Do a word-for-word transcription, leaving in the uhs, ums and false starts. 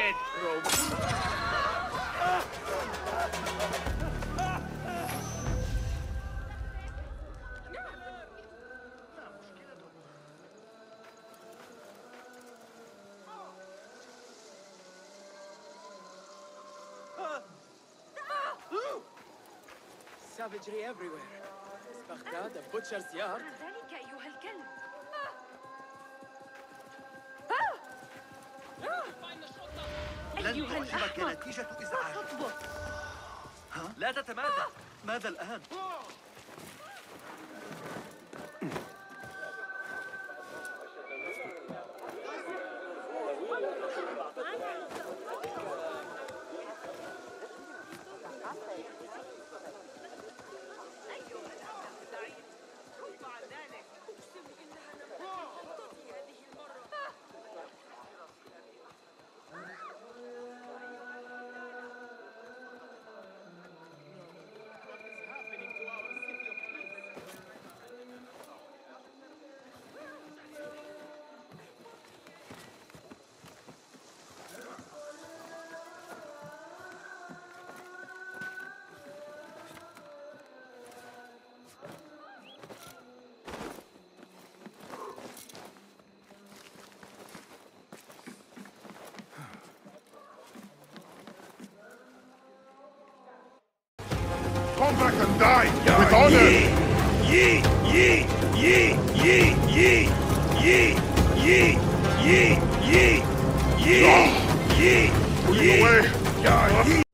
dead, rogue. Savagery everywhere. Is Baghdad a butcher's yard? ذلك أيها الكلب. لن تعجبك نتيجة إزعاج. ها؟ لا تتمادى. ماذا الآن؟ Come back and die with honor! Yeet! Yeet! Yeet! Yeet! Yeet! Yeet! Yeet! Yeet! Yeet! Yeet! Yeet! Yeet! Yeet! Yeet!